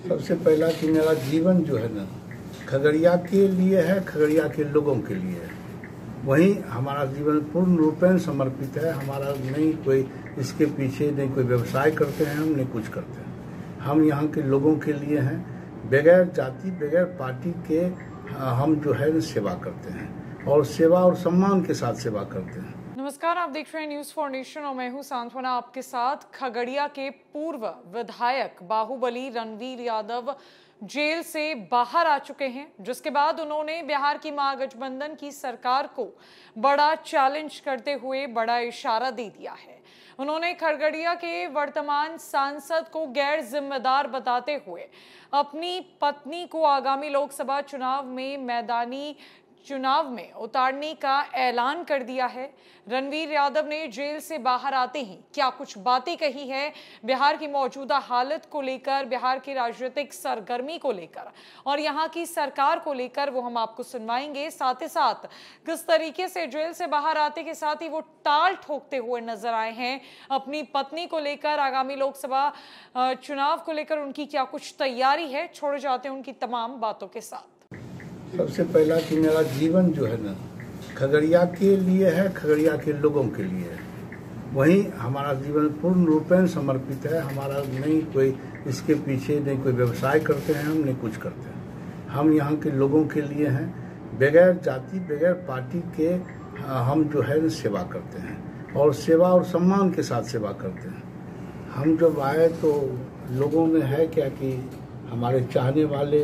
सबसे पहला कि मेरा जीवन जो है ना खगड़िया के लिए है, खगड़िया के लोगों के लिए है। वहीं हमारा जीवन पूर्ण रूपेण समर्पित है। हमारा नहीं कोई इसके पीछे नहीं कोई व्यवसाय करते हैं, हम नहीं कुछ करते हैं। हम यहाँ के लोगों के लिए हैं, बगैर जाति बगैर पार्टी के हम जो है सेवा करते हैं और सेवा और सम्मान के साथ सेवा करते हैं। नमस्कार, आप देख रहे हैं न्यूज फॉर नेशन और मैं हूं सांत्वना आपके साथ। खगड़िया के पूर्व विधायक बाहुबली रणवीर यादव जेल से बाहर आ चुके हैं, जिसके बाद उन्होंने बिहार की महागठबंधन की सरकार को बड़ा चैलेंज करते हुए बड़ा इशारा दे दिया है। उन्होंने खगड़िया के वर्तमान सांसद को गैर जिम्मेदार बताते हुए अपनी पत्नी को आगामी लोकसभा चुनाव में मैदानी चुनाव में उतारने का ऐलान कर दिया है। रणवीर यादव ने जेल से बाहर आते ही क्या कुछ बातें कही है बिहार की मौजूदा हालत को लेकर, बिहार की राजनीतिक सरगर्मी को लेकर और यहाँ की सरकार को लेकर, वो हम आपको सुनवाएंगे। साथ ही साथ किस तरीके से जेल से बाहर आते के साथ ही वो टाल ठोकते हुए नजर आए हैं अपनी पत्नी को लेकर, आगामी लोकसभा चुनाव को लेकर उनकी क्या कुछ तैयारी है। छोड़े जाते हैं उनकी तमाम बातों के साथ। सबसे पहला कि मेरा जीवन जो है ना खगड़िया के लिए है, खगड़िया के लोगों के लिए है। वहीं हमारा जीवन पूर्ण रूपेण समर्पित है। हमारा नहीं कोई इसके पीछे नहीं कोई व्यवसाय करते हैं, हम नहीं कुछ करते हैं। हम यहाँ के लोगों के लिए हैं, बगैर जाति बगैर पार्टी के हम जो है सेवा करते हैं और सेवा और सम्मान के साथ सेवा करते हैं। हम जब आए तो लोगों में है क्या कि हमारे चाहने वाले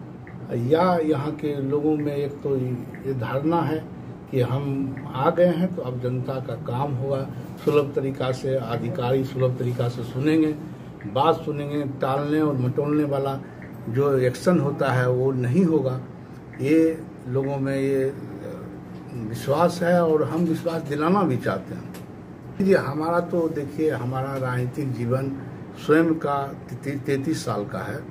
या यहाँ के लोगों में एक तो ये धारणा है कि हम आ गए हैं तो अब जनता का काम होगा, सुलभ तरीका से अधिकारी सुलभ तरीका से सुनेंगे, बात सुनेंगे। टालने और मटोलने वाला जो एक्शन होता है वो नहीं होगा। ये लोगों में ये विश्वास है और हम विश्वास दिलाना भी चाहते हैं। जी हमारा तो देखिए, हमारा राजनीतिक जीवन स्वयं का 33 साल का है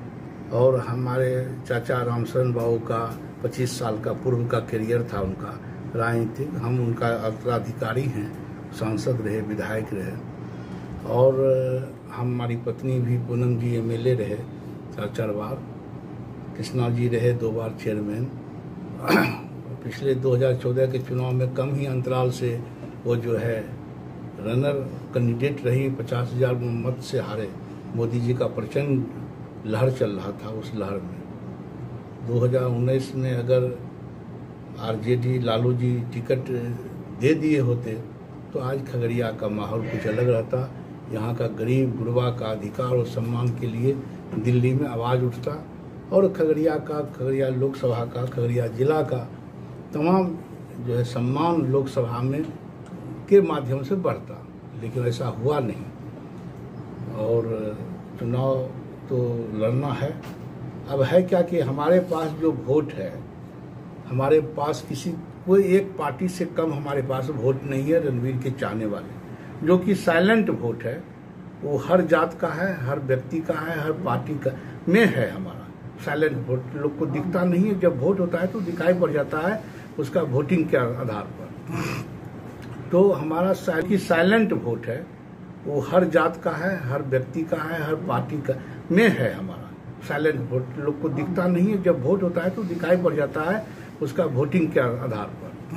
और हमारे चाचा रामशरण बाबू का 25 साल का पूर्व का करियर था उनका राजनीतिक। हम उनका उत्तराधिकारी हैं, सांसद रहे, विधायक रहे और हमारी पत्नी भी पूनम जी MLA रहे 4 बार, कृष्णा जी रहे 2 बार चेयरमैन। पिछले 2014 के चुनाव में कम ही अंतराल से वो जो है रनर कैंडिडेट रही, 50,000 मत से हारे। मोदी जी का प्रचंड लहर चल रहा था। उस लहर में 2019 में अगर RJD लालू जी टिकट दे दिए होते तो आज खगड़िया का माहौल कुछ अलग रहता। यहाँ का गरीब गुरबा का अधिकार और सम्मान के लिए दिल्ली में आवाज़ उठता और खगड़िया लोकसभा का, खगड़िया जिला का तमाम जो है सम्मान लोकसभा में के माध्यम से बढ़ता। लेकिन ऐसा हुआ नहीं और चुनाव तो लड़ना है। अब है क्या कि हमारे पास जो वोट है, हमारे पास कोई एक पार्टी से कम हमारे पास वोट नहीं है। रणवीर के चाहने वाले जो कि साइलेंट वोट है, वो हर जात का है, हर व्यक्ति का है, हर पार्टी का में है। हमारा साइलेंट वोट लोग को दिखता नहीं है। जब वोट होता है तो दिखाई पड़ जाता है उसका वोटिंग के आधार पर। तो हमारा साइलेंट वोट है, वो हर जात का है, हर व्यक्ति का है, हर पार्टी का में है। हमारा साइलेंट वोट लोग को दिखता नहीं है। जब वोट होता है तो दिखाई पड़ जाता है उसका वोटिंग के आधार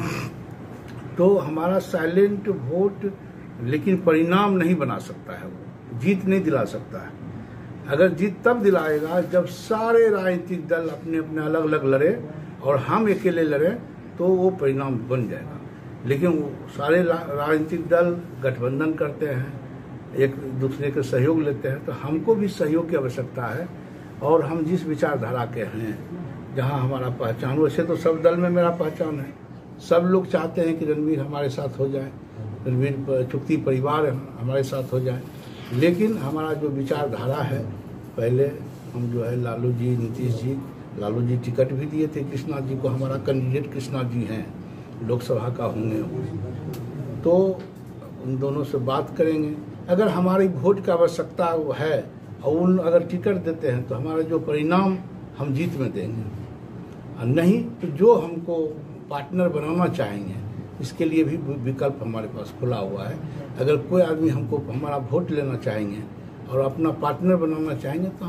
पर। तो हमारा साइलेंट वोट लेकिन परिणाम नहीं बना सकता है, वो जीत नहीं दिला सकता है। अगर जीत तब दिलाएगा जब सारे राजनीतिक दल अपने अपने अलग अलग लड़े और हम अकेले लड़े तो वो परिणाम बन जाएगा। लेकिन वो सारे राजनीतिक दल गठबंधन करते हैं, एक दूसरे के सहयोग लेते हैं, तो हमको भी सहयोग की आवश्यकता है। और हम जिस विचारधारा के हैं, जहां हमारा पहचान, वैसे तो सब दल में मेरा पहचान है। सब लोग चाहते हैं कि रणवीर हमारे साथ हो जाए, रणवीर चुक्ती परिवार हमारे साथ हो जाए। लेकिन हमारा जो विचारधारा है, पहले हम जो है लालू जी, नीतीश जी, लालू जी टिकट भी दिए थे कृष्णा जी को। हमारा कैंडिडेट कृष्णा जी हैं, लोकसभा का होंगे, तो उन दोनों से बात करेंगे। अगर हमारी वोट की आवश्यकता है और उन अगर टिकट देते हैं तो हमारा जो परिणाम हम जीत में देंगे, और नहीं तो जो हमको पार्टनर बनाना चाहेंगे इसके लिए भी विकल्प हमारे पास खुला हुआ है। अगर कोई आदमी हमको हमारा वोट लेना चाहेंगे और अपना पार्टनर बनाना चाहेंगे तो हम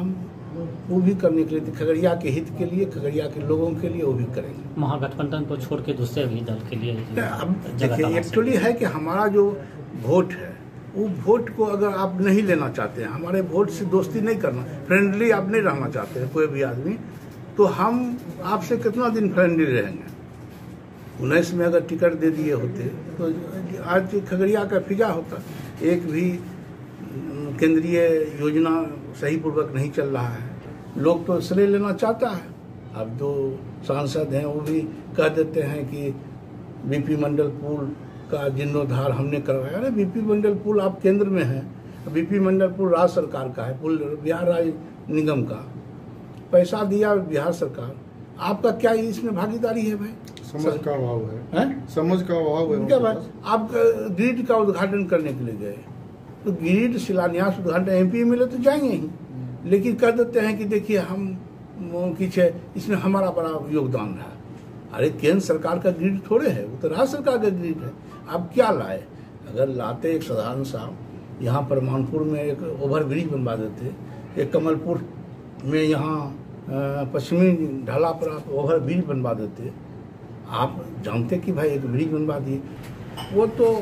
वो भी करने के लिए, खगड़िया के हित के लिए, खगड़िया के लोगों के लिए वो भी करेंगे। महागठबंधन को छोड़ के दूसरे भी दल के लिए अब देखिए, एक्चुअली है कि हमारा जो वोट है वो वोट को अगर आप नहीं लेना चाहते हैं, हमारे वोट से दोस्ती नहीं करना, फ्रेंडली आप नहीं रहना चाहते हैं कोई भी आदमी, तो हम आपसे कितना दिन फ्रेंडली रहेंगे। 19 में अगर टिकट दे दिए होते तो आज खगड़िया का फिजा होता। एक भी केंद्रीय योजना सही पूर्वक नहीं चल रहा है, लोग तो श्रेय लेना चाहता है। अब जो सांसद हैं वो भी कह देते हैं कि बीपी मंडल पुल का जीर्णोद्धार हमने करवाया। अरे बीपी मंडल पुल आप केंद्र में हैं, बीपी मंडल पुल राज्य सरकार का है, पुल बिहार राज्य निगम का, पैसा दिया बिहार सरकार, आपका क्या इसमें भागीदारी है भाई? समझ का अभाव है, समझ का अभाव है। क्या बात, आप ग्रिड का उद्घाटन करने के लिए गए तो ग्रिड शिलान्यास उद्घाटन एमपी मिले तो जाएंगे ही, लेकिन कह देते हैं कि देखिए हम पीछे इसमें हमारा बड़ा योगदान रहा। अरे केंद्र सरकार का ग्रिड थोड़े है, वो तो राज्य सरकार का ग्रिड है। आप क्या लाए? अगर लाते एक साधारण सा, यहाँ पर मानपुर में एक ओवर ब्रिज बनवा देते, एक कमलपुर में यहाँ पश्चिमी ढाला पर आप ओवर ब्रिज बनवा देते। आप जानते कि भाई एक ब्रिज बनवा दिए, वो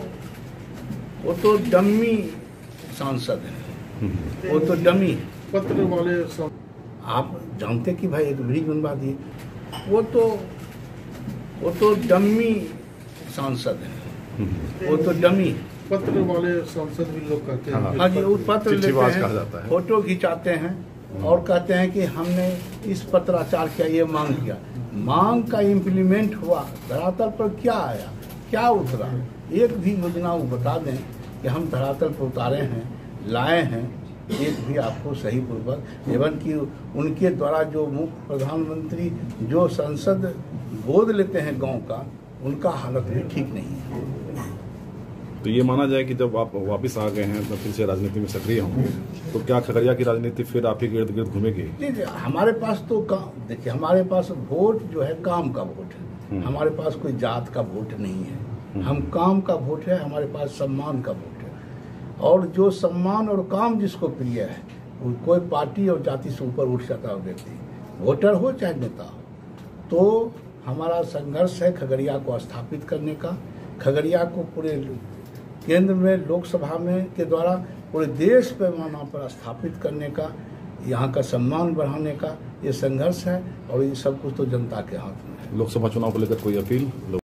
तो डम्मी सांसद है, वो तो डमी पत्र वाले आप जानते कि भाई एक ब्रिज बनवा दिए, वो तो डम्मी सांसद है, वो तो डमी पत्र वाले सांसद भी लोग कहते हैं। हाँ जी, वो पत्र लेते हैं, फोटो खिंचाते हैं और कहते हैं कि हमने इस पत्राचार किया, ये मांग किया। मांग का इम्प्लीमेंट हुआ, धरातल पर क्या आया, क्या उतरा? एक भी योजना वो बता दें कि हम धरातल पर उतारे हैं, लाए हैं, एक भी आपको सही पूर्वक। एवं कि उनके द्वारा जो मुख्य प्रधानमंत्री जो संसद गोद लेते हैं गांव का, उनका हालत भी ठीक नहीं है। तो ये माना जाए कि जब आप वापस आ गए हैं तो फिर से राजनीति में सक्रिय होंगे, तो क्या खगड़िया की राजनीति फिर आप ही के इर्द गिर्द घूमेगी? जी, हमारे पास तो देखिए, हमारे पास वोट जो है काम का वोट है, हमारे पास कोई जात का वोट नहीं है, हम काम का वोट है, हमारे पास सम्मान का वोट है। और जो सम्मान और काम जिसको प्रिय है, कोई पार्टी और जाति से ऊपर उठ जाता है व्यक्ति, वोटर हो चाहे नेता हो। तो हमारा संघर्ष है खगड़िया को स्थापित करने का, खगड़िया को पूरे केंद्र में लोकसभा में के द्वारा पूरे देश पैमाना पर स्थापित करने का, यहाँ का सम्मान बढ़ाने का ये संघर्ष है। और ये सब कुछ तो जनता के हाथ में है। लोकसभा चुनाव को लेकर कोई अपील?